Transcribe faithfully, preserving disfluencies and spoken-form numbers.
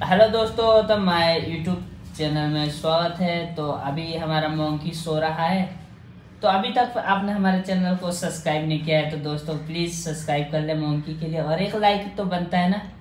Hello दोस्तों, तो my YouTube channel में स्वागत है। तो अभी हमारा मोंकी सो रहा है। तो अभी तक आपने हमारे चैनल को सब्सक्राइब नहीं किया है तो दोस्तों प्लीज़ सब्सक्राइब कर ले मोंकी के लिए, और एक लाइक तो बनता है ना।